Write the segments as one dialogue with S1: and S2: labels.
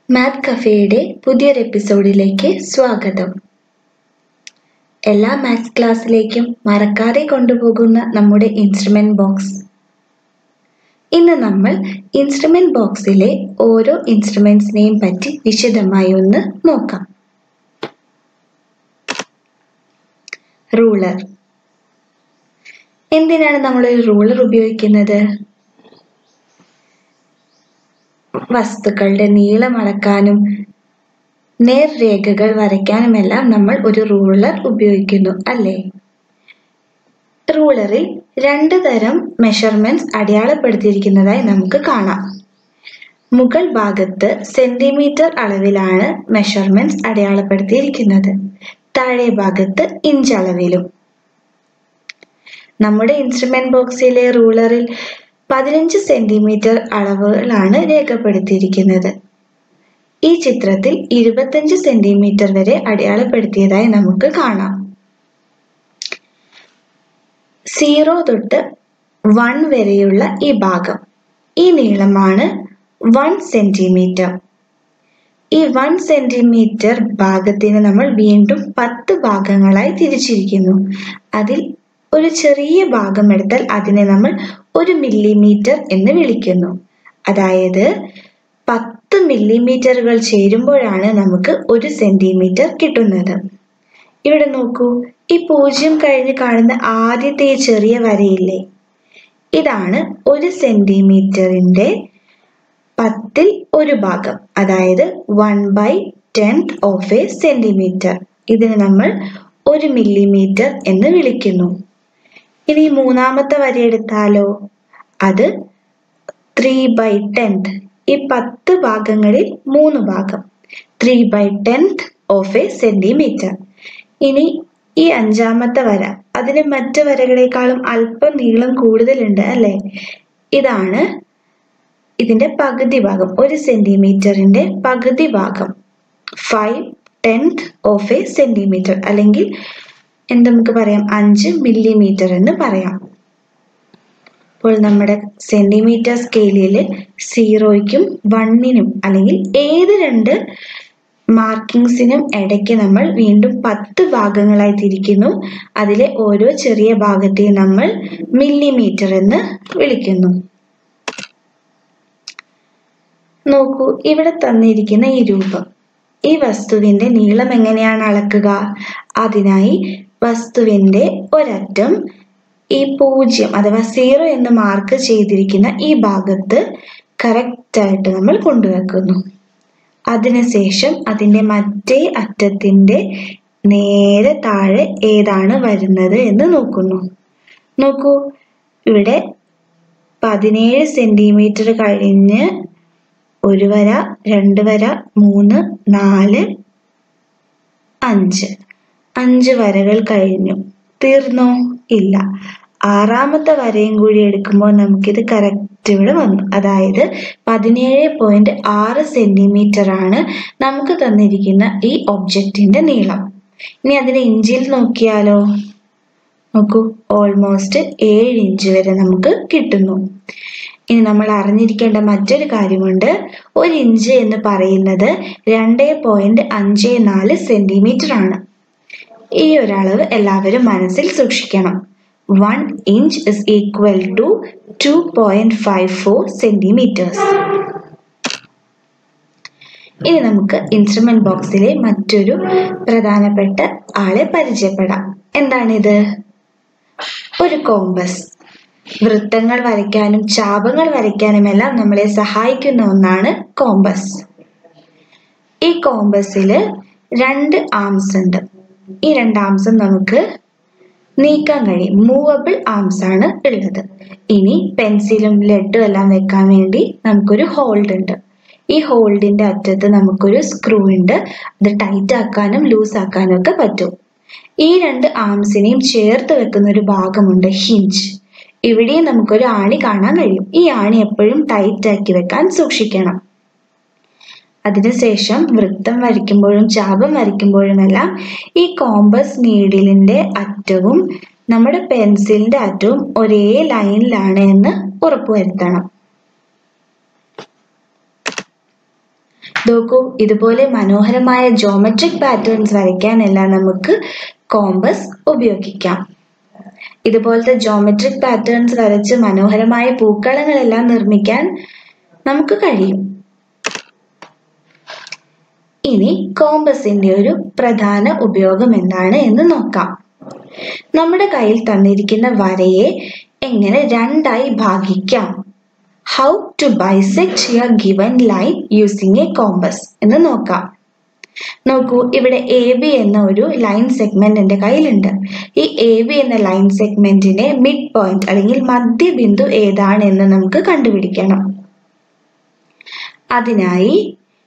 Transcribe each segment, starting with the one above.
S1: മാത് കഫേയുടെ പുതിയൊരു എപ്പിസോഡിലേക്ക് സ്വാഗതം. എല്ലാ മാത്സ് ക്ലാസ്സിലേക്കും മറക്കാതെ കൊണ്ടുപോകുന്ന നമ്മുടെ ഇൻസ്ട്രുമെന്റ് ബോക്സ്. ഇന്ന് നമ്മൾ ഇൻസ്ട്രുമെന്റ് ബോക്സിലെ ഓരോ ഇൻസ്ട്രുമെന്റ്സിനെയും പറ്റി വിശദമായി ഒന്ന് നോക്കാം. റൂളർ. എന്തിനാണ് നമ്മൾ ഒരു റൂളർ ഉപയോഗിക്കുന്നത്? വസ്തുക്കളുടെ നീളം അളക്കാനും നേർരേഖകൾ വരയ്ക്കാനുമെല്ലാം നമ്മൾ ഒരു റൂളർ ഉപയോഗിക്കുന്നു, അല്ലേ? റൂളറിൽ 2 തരം മെഷർമെന്റ്സ് അടയാളപ്പെടുത്തിയിരിക്കുന്നതായി നമുക്ക് കാണാം. മുകൾ ഭാഗത്ത് സെന്റിമീറ്റർ അളവിലാണ് മെഷർമെന്റ്സ് അടയാളപ്പെടുത്തിയിരിക്കുന്നത്, താഴെ ഭാഗത്ത് ഇഞ്ച് അളവിലും. നമ്മുടെ ഇൻസ്ട്രുമെന്റ് ബോക്സിലെ റൂളറിൽ 15 സെന്റിമീറ്റർ അളവുകളാണ് രേഖപ്പെടുത്തിയിരിക്കുന്നത്. ഈ ചിത്രത്തിൽ 25 സെന്റിമീറ്റർ വരെ അടയാളപ്പെടുത്തിയതായി നമുക്ക് കാണാം. 0 തൊട്ട് 1 വരെയുള്ള ഈ ഭാഗം, ഈ നീളമാണ് 1 സെന്റിമീറ്റർ. ഈ 1 സെന്റിമീറ്റർ ഭാഗത്തിന് നമ്മൾ വീണ്ടും 10 ഭാഗങ്ങളായി തിരിച്ചിരിക്കുന്നു. അതിൽ ഒരു ചെറിയ ഭാഗം എടുത്താൽ അതിനെ നമ്മൾ 1 മില്ലിമീറ്റർ എന്ന് വിളിക്കുന്നു. അതായത് 10 മില്ലിമീറ്ററുകൾ ചേരുമ്പോഴാണ് നമുക്ക് 1 സെന്റിമീറ്റർ കിട്ടുന്നത്. ഇവിടെ നോക്കൂ, ഈ 0 കഴിഞ്ഞ് കാണുന്ന ആദ്യത്തെ ഈ ചെറിയ വരയില്ലേ, ഇതാണ് 1 സെന്റിമീറ്ററിന്റെ 10ൽ 1 ഭാഗം, അതായത് 1/10 ഓഫ് എ സെന്റിമീറ്റർ. ഇതിന് നമ്മൾ 1 മില്ലിമീറ്റർ എന്ന് വിളിക്കുന്നു. ഇനി മൂന്നാമത്തെ വര എടുത്താലോ, അത് 3/10, ഈ 10 ഭാഗങ്ങളിൽ 3 ഭാഗം, 3/10 ഓഫ് എ സെന്റിമീറ്റർ. ഇനി ഈ 5ാമത്തെ വര, അതിന് മറ്റു വരകളെക്കാളും അല്പം നീളം കൂടുതലുണ്ട്, അല്ലെ? ഇതാണ് ഇതിന്റെ പകുതി ഭാഗം, 1 സെന്റിമീറ്ററിന്റെ പകുതി ഭാഗം, 5/10 ഓഫ് എ സെന്റിമീറ്റർ, അല്ലെങ്കിൽ നമുക്ക് പറയാം 5 മില്ലിമീറ്റർ എന്ന് പറയാം. അപ്പോൾ നമ്മുടെ സെന്റിമീറ്റർ സ്കെയിലിൽ 0യ്ക്കും 1നും അല്ലെങ്കിൽ ഏത് 2 മാർക്കിങ്സിനും ഇടയ്ക്ക് നമ്മൾ വീണ്ടും 10 ഭാഗങ്ങളായി തിരിക്കുന്നു. അതിലെ ഓരോ ചെറിയ ഭാഗത്തെ നമ്മൾ മില്ലിമീറ്റർ എന്ന് വിളിക്കുന്നു. നോക്കൂ, ഇവിടെ തന്നിരിക്കുന്ന ഈ രൂപം, ഈ വസ്തുവിന്റെ നീളം എങ്ങനെയാണ് അളക്കുക? അതിനായി വസ്തുവിന്റെ ഒരറ്റം ഈ 0 അഥവാ 0 എന്ന് മാർക്ക് ചെയ്തിരിക്കുന്ന ഈ ഭാഗത്ത് കറക്റ്റ് ആയിട്ട് നമ്മൾ കൊണ്ടുവെക്കുന്നു. അതിനുശേഷം അതിന്റെ മറ്റേ അറ്റത്തിന്റെ നേരെ താഴെ ഏതാണ് വരുന്നത് എന്ന് നോക്കുന്നു. നോക്കൂ, ഇവിടെ 17 സെന്റിമീറ്റർ കഴിഞ്ഞ് 1 വര, 2 വര, 3, 4, 5 വരകൾ കഴിഞ്ഞു. തീർന്നോ? ഇല്ല. 6ാമത്തെ വരയും കൂടി എടുക്കുമ്പോൾ നമുക്കിത് കറക്റ്റ് ഇവിടെ വന്നു. അതായത് 17.6 സെന്റിമീറ്റർ ആണ് നമുക്ക് തന്നിരിക്കുന്ന ഈ ഒബ്ജക്റ്റിന്റെ നീളം. ഇനി അതിനെ ഇഞ്ചിൽ നോക്കിയാലോ? നോക്കൂ, ഓൾമോസ്റ്റ് 7 ഇഞ്ച് വരെ നമുക്ക് കിട്ടുന്നു. ഇനി നമ്മൾ അറിഞ്ഞിരിക്കേണ്ട മറ്റൊരു കാര്യമുണ്ട്. 1 ഇഞ്ച് എന്ന് പറയുന്നത് 2.54 സെന്റിമീറ്റർ ആണ്. ഈ ഒരളവ് എല്ലാവരും മനസ്സിൽ സൂക്ഷിക്കണം. 1 inch is equal to 2.54 centimetres. ഇനി നമുക്ക് ഇൻസ്ട്രുമെന്റ് ബോക്സിലെ മറ്റൊരു പ്രധാനപ്പെട്ട ആളെ പരിചയപ്പെടാം. എന്താണിത്? ഒരു കോമ്പസ്. വൃത്തങ്ങൾ വരയ്ക്കാനും ചാപങ്ങൾ വരയ്ക്കാനുമെല്ലാം നമ്മളെ സഹായിക്കുന്ന ഒന്നാണ് കോമ്പസ്. ഈ കോമ്പസില് 2 ആംസ് ഉണ്ട്. ഈ 2 ആംസും നമുക്ക് നീക്കാൻ കഴിയും, മൂവബിൾ ആംസ് ആണ് ഉള്ളത്. ഇനി പെൻസിലും ലെഡും എല്ലാം വെക്കാൻ വേണ്ടി നമുക്കൊരു ഹോൾഡ് ഉണ്ട്. ഈ ഹോൾഡിന്റെ അറ്റത്ത് നമുക്കൊരു സ്ക്രൂ ഉണ്ട്. അത് ടൈറ്റ് ആക്കാനും ലൂസ് ആക്കാനും ഒക്കെ പറ്റും. ഈ 2 ആംസിനെയും ചേർത്ത് വെക്കുന്ന ഒരു ഭാഗമുണ്ട്, ഹിഞ്ച്. ഇവിടെയും നമുക്കൊരു ആണി കാണാൻ കഴിയും. ഈ ആണി എപ്പോഴും ടൈറ്റ് ആക്കി വെക്കാൻ സൂക്ഷിക്കണം. അതിനുശേഷം വൃത്തം വരയ്ക്കുമ്പോഴും ചാപം വരയ്ക്കുമ്പോഴുമെല്ലാം ഈ കോമ്പസ് നീഡിലിന്റെ അറ്റവും നമ്മുടെ പെൻസിലിന്റെ അറ്റവും ഒരേ ലൈനിലാണ് എന്ന് ഉറപ്പുവരുത്തണം. നോക്കൂ, ഇതുപോലെ മനോഹരമായ ജോമെട്രിക് പാറ്റേൺസ് വരയ്ക്കാനെല്ലാം നമുക്ക് കോമ്പസ് ഉപയോഗിക്കാം. ഇതുപോലത്തെ ജോമെട്രിക് പാറ്റേൺസ് വരച്ച് മനോഹരമായ പൂക്കളങ്ങളെല്ലാം നിർമ്മിക്കാൻ നമുക്ക് കഴിയും. ഇനി കോമ്പസിന്റെ ഒരു പ്രധാന ഉപയോഗം എന്താണ് എന്ന് നോക്കാം. നമ്മുടെ കയ്യിൽ തന്നിരിക്കുന്ന വരയെ എങ്ങനെ രണ്ടായി ഭാഗിക്കാം? How to bisect a given line using a compass എന്ന് നോക്കാം. നോക്കൂ, ഇവിടെ എ ബി എന്ന ഒരു ലൈൻ സെഗ്മെന്റ് എൻ്റെ കയ്യിലുണ്ട്. ഈ എ ബി എന്ന ലൈൻ സെഗ്മെന്റിനെ മിഡ് പോയിന്റ് അല്ലെങ്കിൽ മധ്യബിന്ദു ഏതാണെന്ന് നമുക്ക് കണ്ടുപിടിക്കണം. അതിനായി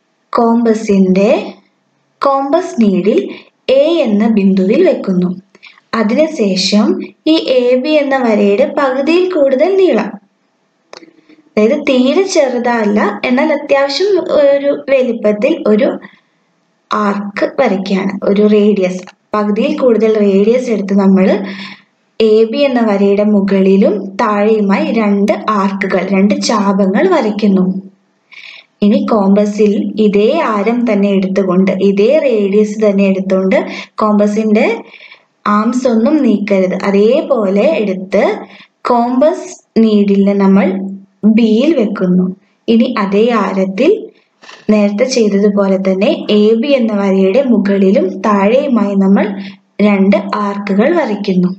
S1: കോമ്പസ് നീഡിൽ എ എന്ന ബിന്ദുവിൽ വെക്കുന്നു. അതിനുശേഷം ഈ എ ബി എന്ന വരയുടെ പകുതിയിൽ കൂടുതൽ നീളം, അതായത് തീരെ ചെറുതല്ല എന്നാൽ അത്യാവശ്യം ഒരു വലിപ്പത്തിൽ ഒരു ആർക്ക് വരയ്ക്കുകയാണ്. ഒരു റേഡിയസ്, പകുതിയിൽ കൂടുതൽ റേഡിയസ് എടുത്ത് നമ്മൾ എ ബി എന്ന വരയുടെ മുകളിലും താഴെയുമായി രണ്ട് ആർക്കുകൾ, രണ്ട് ചാപങ്ങൾ വരയ്ക്കുന്നു. ഇനി കോമ്പസിൽ ഇതേ ആരം തന്നെ എടുത്തുകൊണ്ട്, ഇതേ റേഡിയസ് തന്നെ എടുത്തുകൊണ്ട്, കോമ്പസിന്റെ ആംസ് ഒന്നും നീക്കരുത്, അതേപോലെ എടുത്ത് കോമ്പസ് നീഡിലിനെ നമ്മൾ ബിയിൽ വെക്കുന്നു. ഇനി അതേ ആരത്തിൽ നേരത്തെ ചെയ്തതുപോലെ തന്നെ എ ബി എന്ന വരയുടെ മുകളിലും താഴെയുമായി നമ്മൾ രണ്ട് ആർക്കുകൾ വരയ്ക്കുന്നു.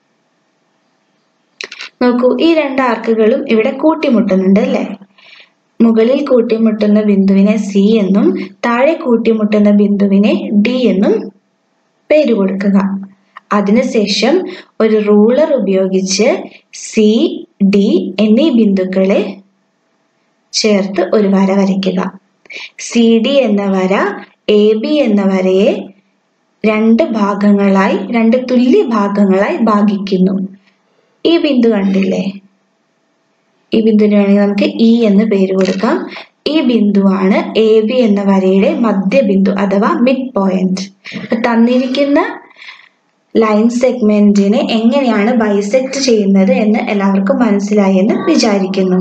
S1: നോക്കൂ, ഈ രണ്ട് ആർക്കുകളും ഇവിടെ കൂട്ടിമുട്ടുന്നുണ്ട് അല്ലേ? മുകളിൽ കൂട്ടിമുട്ടുന്ന ബിന്ദുവിനെ സി എന്നും താഴെ കൂട്ടിമുട്ടുന്ന ബിന്ദുവിനെ ഡി എന്നും പേര് കൊടുക്കുക. അതിനുശേഷം ഒരു റൂളർ ഉപയോഗിച്ച് സി, ഡി എന്നീ ബിന്ദുക്കളെ ചേർത്ത് ഒരു വര വരയ്ക്കുക. സി ഡി എന്ന വര എ ബി എന്ന വരയെ രണ്ട് തുല്യ ഭാഗങ്ങളായി ഭാഗിക്കുന്നു. ഈ ബിന്ദു കണ്ടില്ലേ? ഈ ബിന്ദുവിന് വേണമെങ്കിൽ നമുക്ക് ഇ എന്ന് പേര് കൊടുക്കാം. ഈ ബിന്ദുവാണ് എ ബി എന്ന വരയുടെ മധ്യബിന്ദു അഥവാ മിഡ് പോയിന്റ്. തന്നിരിക്കുന്ന ലൈൻ സെഗ്മെന്റിനെ എങ്ങനെയാണ് ബൈസെക്ട് ചെയ്യുന്നത് എന്ന് എല്ലാവർക്കും മനസ്സിലായി എന്ന് വിചാരിക്കുന്നു.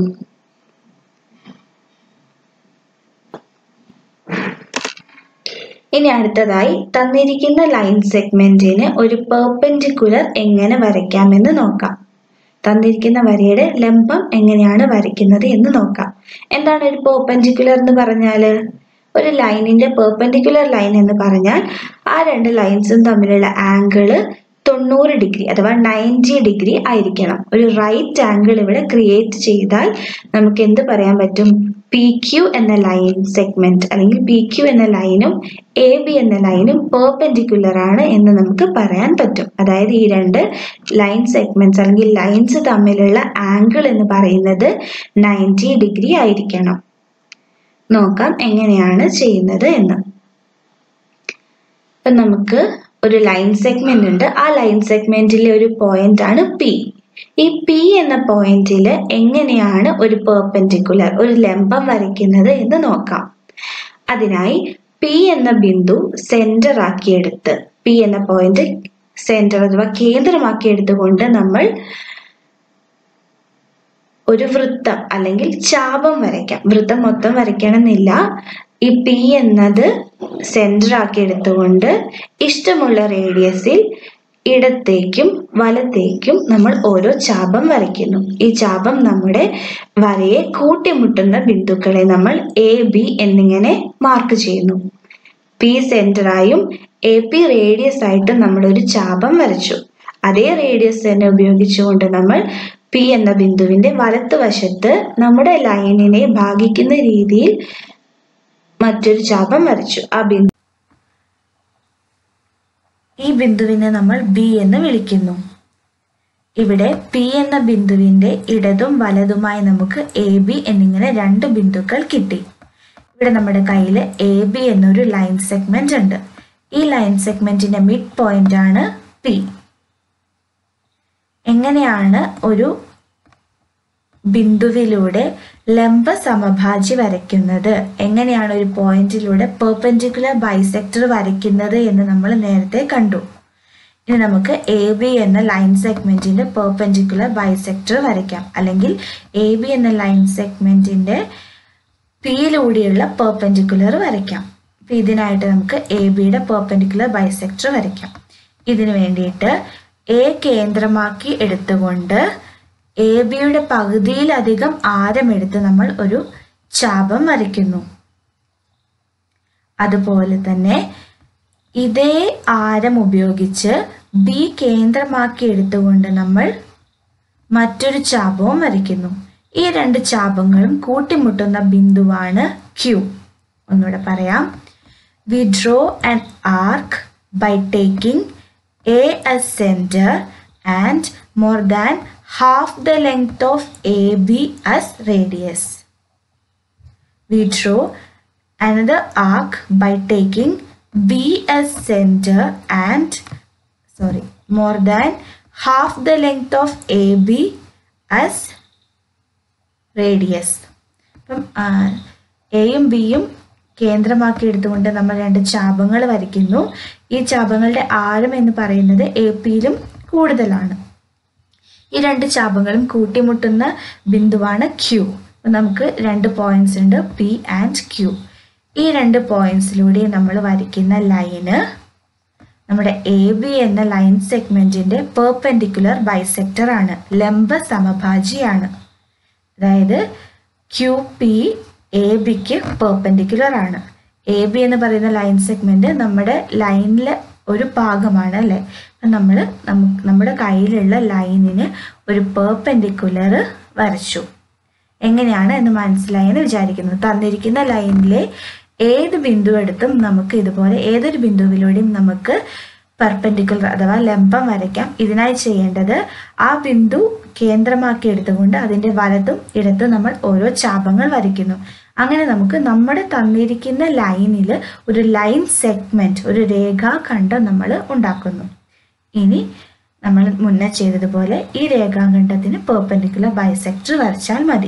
S1: ഇനി അടുത്തതായി തന്നിരിക്കുന്ന ലൈൻ സെഗ്മെന്റിന് ഒരു പെർപെൻഡിക്കുലർ എങ്ങനെ വരയ്ക്കാമെന്ന് നോക്കാം. തന്നിരിക്കുന്ന വരയുടെ ലംബം എങ്ങനെയാണ് വരയ്ക്കുന്നത് എന്ന് നോക്കാം. എന്താണ് ഒരു പെർപെൻഡിക്കുലർ എന്ന് പറഞ്ഞാൽ? ഒരു ലൈനിന്റെ പെർപെൻഡിക്കുലർ ലൈൻ എന്ന് പറഞ്ഞാൽ ആ രണ്ട് ലൈൻസും തമ്മിലുള്ള ആംഗിള് 90 ഡിഗ്രി അഥവാ 90 ഡിഗ്രി ആയിരിക്കണം. ഒരു റൈറ്റ് ആംഗിൾ ഇവിടെ ക്രിയേറ്റ് ചെയ്താൽ നമുക്ക് എന്ത് പറയാൻ പറ്റും? പി ക്യു എന്ന ലൈൻ സെഗ്മെന്റ് അല്ലെങ്കിൽ പി ക്യു എന്ന ലൈനും എ ബി എന്ന ലൈനും പെർപെൻഡിക്കുലർ ആണ് എന്ന് നമുക്ക് പറയാൻ പറ്റും. അതായത് ഈ രണ്ട് ലൈൻ സെഗ്മെന്റ്സ് അല്ലെങ്കിൽ ലൈൻസ് തമ്മിലുള്ള ആംഗിൾ എന്ന് പറയുന്നത് 90 ഡിഗ്രി ആയിരിക്കണം. നോക്കാം എങ്ങനെയാണ് ചെയ്യുന്നത് എന്ന്. അപ്പൊ നമുക്ക് ഒരു ലൈൻ സെഗ്മെന്റ് ഉണ്ട്. ആ ലൈൻ സെഗ്മെന്റിലെ ഒരു പോയിന്റ് ആണ് പി. ഈ പി എന്ന പോയിന്റിൽ എങ്ങനെയാണ് ഒരു പെർപെൻഡിക്കുലർ, ഒരു ലംബം വരയ്ക്കുന്നത് എന്ന് നോക്കാം. അതിനായി പി എന്ന ബിന്ദു സെന്റർ ആക്കിയെടുത്ത്, പി എന്ന പോയിന്റ് സെന്റർ അഥവാ കേന്ദ്രമാക്കി എടുത്തുകൊണ്ട് നമ്മൾ ഒരു വൃത്തം അല്ലെങ്കിൽ ചാപം വരയ്ക്കാം. വൃത്തം മൊത്തം വരയ്ക്കണമെന്നില്ല. ഈ പി എന്നത് സെന്റർ ആക്കി എടുത്തുകൊണ്ട് ഇഷ്ടമുള്ള റേഡിയസിൽ ഇടത്തേക്കും വലത്തേക്കും നമ്മൾ ഓരോ ചാപം വരയ്ക്കുന്നു. ഈ ചാപം നമ്മുടെ വരയെ കൂട്ടിമുട്ടുന്ന ബിന്ദുക്കളെ നമ്മൾ എ ബി എന്നിങ്ങനെ മാർക്ക് ചെയ്യുന്നു. പി സെന്ററായും എ പി റേഡിയസ് ആയിട്ടും നമ്മൾ ഒരു ചാപം വരച്ചു. അതേ റേഡിയസ് തന്നെ ഉപയോഗിച്ചുകൊണ്ട് നമ്മൾ പി എന്ന ബിന്ദുവിന്റെ വലത്തുവശത്ത് നമ്മുടെ ലൈനിനെ ഭാഗിക്കുന്ന രീതിയിൽ മറ്റൊരു ചാപം വരച്ചു. ഈ ബിന്ദുവിനെ നമ്മൾ ബി എന്ന് വിളിക്കുന്നു. ഇവിടെ പി എന്ന ബിന്ദുവിന്റെ ഇടതും വലതുമായി നമുക്ക് എ ബി എന്നിങ്ങനെ രണ്ട് ബിന്ദുക്കൾ കിട്ടി. ഇവിടെ നമ്മുടെ കയ്യിൽ എ ബി എന്നൊരു ലൈൻ സെഗ്മെന്റ് ഉണ്ട്. ഈ ലൈൻ സെഗ്മെന്റിന്റെ മിഡ് പോയിന്റ് ആണ് പി. എങ്ങനെയാണ് ഒരു ബിന്ദുവിലൂടെ ലംബ സമഭാജി വരയ്ക്കുന്നത്, എങ്ങനെയാണ് ഒരു പോയിന്റിലൂടെ പെർപെൻഡിക്കുലർ ബൈസെക്ടർ വരയ്ക്കുന്നത് എന്ന് നമ്മൾ നേരത്തെ കണ്ടു. ഇനി നമുക്ക് എ ബി എന്ന ലൈൻ സെഗ്മെന്റിന്റെ പെർപെൻഡിക്കുലർ ബൈസെക്ടർ വരയ്ക്കാം. അല്ലെങ്കിൽ എ ബി എന്ന ലൈൻ സെഗ്മെന്റിന്റെ പിയിലൂടെയുള്ള പെർപെൻഡിക്കുലർ വരയ്ക്കാം. അപ്പം ഇതിനായിട്ട് നമുക്ക് എ ബിയുടെ പെർപെൻഡിക്കുലർ ബൈസെക്ടർ വരയ്ക്കാം. ഇതിനു വേണ്ടിയിട്ട് എ കേന്ദ്രമാക്കി എടുത്തുകൊണ്ട് എ ബിയുടെ പകുതിയിലധികം ആരമെടുത്ത് നമ്മൾ ഒരു ചാപം വരയ്ക്കുന്നു. അതുപോലെ തന്നെ ഇതേ ആരം ഉപയോഗിച്ച് ബി കേന്ദ്രമാക്കി എടുത്തുകൊണ്ട് നമ്മൾ മറ്റൊരു ചാപവും വരയ്ക്കുന്നു. ഈ രണ്ട് ചാപങ്ങളും കൂട്ടിമുട്ടുന്ന ബിന്ദുവാണ് ക്യൂ. ഒന്നുകൂടെ പറയാം. We draw an arc by taking A as center and more than half the length of AB as radius. We draw another arc by taking B as center and more than half the length of AB as radius. അപ്പം എയും ബിയും കേന്ദ്രമാക്കി എടുത്തുകൊണ്ട് നമ്മൾ രണ്ട് ചാപങ്ങൾ വരയ്ക്കുന്നു. ഈ ചാപങ്ങളുടെ ആരം എന്ന് പറയുന്നത് എ പിയിലും കൂടുതലാണ്. ഈ രണ്ട് ചാപങ്ങളും കൂട്ടിമുട്ടുന്ന ബിന്ദുവാണ് ക്യൂ. നമുക്ക് രണ്ട് പോയിന്റ്സ് ഉണ്ട്, പി ആൻഡ് ക്യൂ. ഈ രണ്ട് പോയിന്റ്സിലൂടെ നമ്മൾ വരയ്ക്കുന്ന ലൈന് നമ്മുടെ എ ബി എന്ന ലൈൻ സെഗ്മെന്റിന്റെ പെർപെൻഡിക്കുലർ ബൈസെക്ടർ ആണ്, ലംബ സമഭാജിയാണ്. അതായത് ക്യൂ പി എ ബിക്ക് പെർപെൻഡിക്കുലർ ആണ്. എ ബി എന്ന് പറയുന്ന ലൈൻ സെഗ്മെന്റ് നമ്മുടെ ലൈനിലെ ഒരു ഭാഗമാണ് അല്ലേ. നമ്മുടെ കയ്യിലുള്ള ലൈനിന് ഒരു പെർപെൻഡിക്കുലർ വരച്ചു. എങ്ങനെയാണ് എന്ന് മനസ്സിലായെന്ന് വിചാരിക്കുന്നു. തന്നിരിക്കുന്ന ലൈനിലെ ഏത് ബിന്ദു എടുത്തും നമുക്ക് ഇതുപോലെ ഏതൊരു ബിന്ദുവിലൂടെയും നമുക്ക് പെർപെൻഡിക്കുലർ അഥവാ ലംബം വരയ്ക്കാം. ഇതിനായി ചെയ്യേണ്ടത് ആ ബിന്ദു കേന്ദ്രമാക്കി എടുത്തുകൊണ്ട് അതിൻ്റെ വലതും ഇടത്തും നമ്മൾ ഓരോ ചാപങ്ങൾ വരയ്ക്കുന്നു. അങ്ങനെ നമുക്ക് നമ്മുടെ തന്നിരിക്കുന്ന ലൈനിൽ ഒരു ലൈൻ സെഗ്മെന്റ്, ഒരു രേഖാഖണ്ഡം നമ്മൾ ഉണ്ടാക്കുന്നു. ഇനി നമ്മൾ മുന്നേ ചെയ്തതുപോലെ ഈ രേഖാഖണ്ഡത്തിന് പെർപെൻഡിക്കുലർ ബൈസെക്ടർ വരച്ചാൽ മതി.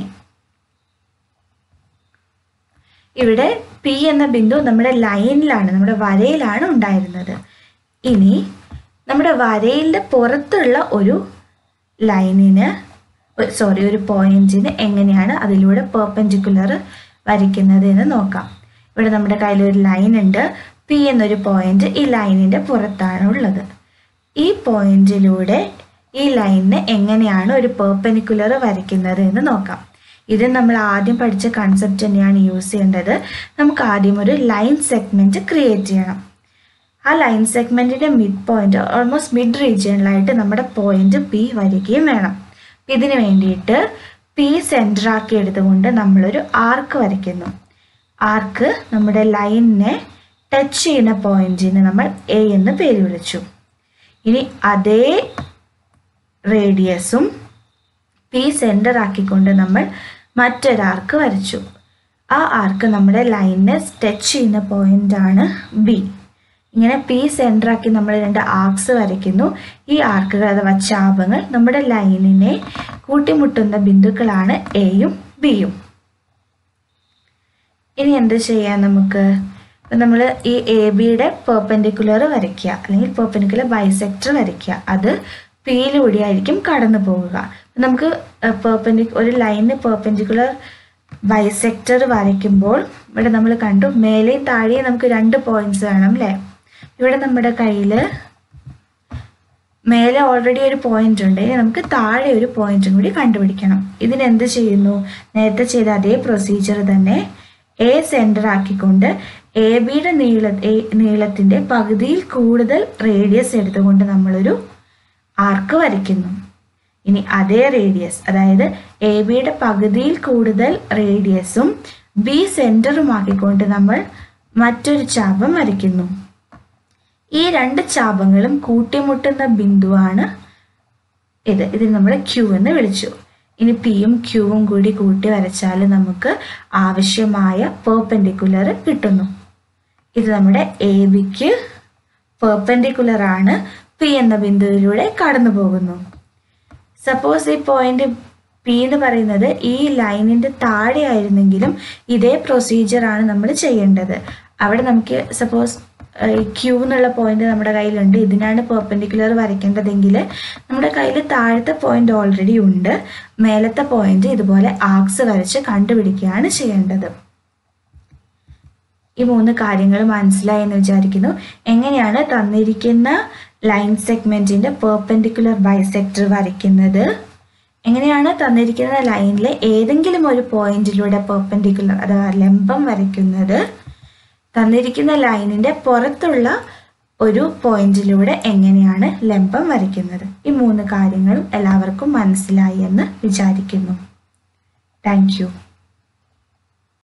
S1: ഇവിടെ പി എന്ന ബിന്ദു നമ്മുടെ ലൈനിലാണ്, നമ്മുടെ വരയിലാണ് ഉണ്ടായിരുന്നത്. ഇനി നമ്മുടെ വരയിലെ പുറത്തുള്ള ഒരു ലൈനിന് ഒരു പോയിന്റിന് എങ്ങനെയാണ് അതിലൂടെ പെർപെൻഡിക്കുലർ വരയ്ക്കുന്നത് എന്ന് നോക്കാം. ഇവിടെ നമ്മുടെ കയ്യിൽ ഒരു ലൈൻ ഉണ്ട്, പി എന്നൊരു പോയിന്റ് ഈ ലൈനിന്റെ പുറത്താണ് ഉള്ളത്. ഈ പോയിന്റിലൂടെ ഈ ലൈനിന് എങ്ങനെയാണ് ഒരു പെർപെൻഡിക്കുലർ വരയ്ക്കുന്നത് എന്ന് നോക്കാം. ഇത് നമ്മൾ ആദ്യം പഠിച്ച കൺസെപ്റ്റ് തന്നെയാണ് യൂസ് ചെയ്യേണ്ടത്. നമുക്ക് ആദ്യം ഒരു ലൈൻ സെഗ്മെന്റ് ക്രിയേറ്റ് ചെയ്യണം. ആ ലൈൻ സെഗ്മെന്റിന്റെ മിഡ് പോയിന്റ് ഓൾമോസ്റ്റ് മിഡ് റീജിയണിലായിട്ട് നമ്മുടെ പോയിന്റ് പി വരികയും വേണം. ഇതിന് വേണ്ടിയിട്ട് പി സെന്റർ ആക്കി എടുത്തുകൊണ്ട് നമ്മളൊരു ആർക്ക് വരയ്ക്കുന്നു. ആർക്ക് നമ്മുടെ ലൈനിനെ ടച്ച് ചെയ്യുന്ന പോയിന്റിന് നമ്മൾ എ എന്ന് പേര് വിളിച്ചു. ഇനി അതേ റേഡിയസും പി സെന്റർ ആക്കിക്കൊണ്ട് നമ്മൾ മറ്റൊരു ആർക്ക് വരച്ചു. ആ ആർക്ക് നമ്മുടെ ലൈനിനെ ടച്ച് ചെയ്യുന്ന പോയിന്റാണ് ബി. ഇങ്ങനെ പി സെന്റർ ആക്കി നമ്മൾ രണ്ട് ആർക്സ് വരയ്ക്കുന്നു. ഈ ആർക്കുകൾ അഥവാ ചാപങ്ങൾ നമ്മുടെ ലൈനിനെ കൂട്ടിമുട്ടുന്ന ബിന്ദുക്കളാണ് എയും ബിയും. ഇനി എന്ത് ചെയ്യാം നമുക്ക്? നമ്മൾ ഈ എ ബിയുടെ പെർപെൻഡിക്കുലർ വരയ്ക്കുക, അല്ലെങ്കിൽ പെർപെൻഡിക്കുലർ ബൈസെക്ടർ വരയ്ക്കുക. അത് പിയിലൂടെ ആയിരിക്കും കടന്നു പോവുക. നമുക്ക് ഒരു ലൈനിന് പെർപെൻഡിക്കുലർ ബൈസെക്ടർ വരയ്ക്കുമ്പോൾ ഇവിടെ നമ്മൾ കണ്ടു മേലെയും താഴെയും നമുക്ക് രണ്ട് പോയിന്റ്സ് വേണം അല്ലേ. ഇവിടെ നമ്മുടെ കയ്യിൽ മേലെ ഓൾറെഡി ഒരു പോയിന്റ് ഉണ്ട്, ഇനി നമുക്ക് താഴെ ഒരു പോയിന്റും കൂടി കണ്ടുപിടിക്കണം. ഇതിനെന്ത് ചെയ്യുന്നു? നേരത്തെ ചെയ്ത അതേ പ്രൊസീജിയർ തന്നെ എ സെന്റർ ആക്കിക്കൊണ്ട് എ ബിയുടെ നീളത്തിന്റെ പകുതിയിൽ കൂടുതൽ റേഡിയസ് എടുത്തുകൊണ്ട് നമ്മളൊരു ആർക്ക് വരയ്ക്കുന്നു. ഇനി അതേ റേഡിയസ്, അതായത് എ ബിയുടെ പകുതിയിൽ കൂടുതൽ റേഡിയസും ബി സെന്ററുമാക്കിക്കൊണ്ട് നമ്മൾ മറ്റൊരു ചാപം വരയ്ക്കുന്നു. ഈ രണ്ട് ചാപങ്ങളും കൂട്ടിമുട്ടുന്ന ബിന്ദുവാണ് ഇതിന് നമ്മൾ ക്യൂ എന്ന് വിളിച്ചു. ഇനി പിയും ക്യൂവും കൂടി കൂട്ടി വരച്ചാൽ നമുക്ക് ആവശ്യമായ പെർപെൻഡിക്കുലർ കിട്ടുന്നു. ഇത് നമ്മുടെ എ ബിക്ക് പെർപെൻഡിക്കുലർ ആണ്, പി എന്ന ബിന്ദുവിലൂടെ കടന്നു പോകുന്നു. സപ്പോസ് ഈ പോയിന്റ് പി എന്ന് പറയുന്നത് ഈ ലൈനിന്റെ താഴെ ആയിരുന്നെങ്കിലും ഇതേ പ്രൊസീജിയർ ആണ് നമ്മൾ ചെയ്യേണ്ടത്. അവിടെ നമുക്ക് സപ്പോസ് ക്യൂ എന്നുള്ള പോയിന്റ് നമ്മുടെ കയ്യിലുണ്ട്, ഇതിനാണ് പെർപെൻഡിക്കുലർ വരയ്ക്കേണ്ടതെങ്കിൽ നമ്മുടെ കയ്യിൽ താഴത്തെ പോയിന്റ് ഓൾറെഡി ഉണ്ട്, മേലത്തെ പോയിന്റ് ഇതുപോലെ ആർക്സ് വരച്ച് കണ്ടുപിടിക്കുകയാണ് ചെയ്യേണ്ടത്. ഈ 3 കാര്യങ്ങൾ മനസ്സിലായി എന്ന് വിചാരിക്കുന്നു. എങ്ങനെയാണ് തന്നിരിക്കുന്ന ലൈൻ സെഗ്മെന്റിന്റെ പെർപെൻഡിക്കുലർ ബൈസെക്ടർ വരയ്ക്കുന്നത്, എങ്ങനെയാണ് തന്നിരിക്കുന്ന ലൈനിലെ ഏതെങ്കിലും ഒരു പോയിന്റിലൂടെ പെർപെൻഡിക്കുലർ അഥവാ ലംബം വരയ്ക്കുന്നത്, തന്നിരിക്കുന്ന ലൈനിന്റെ പുറത്തുള്ള ഒരു പോയിന്റിലൂടെ എങ്ങനെയാണ് ലംബം വരയ്ക്കുന്നത്. ഈ 3 കാര്യങ്ങളും എല്ലാവർക്കും മനസ്സിലായി എന്ന് വിചാരിക്കുന്നു. Thank U.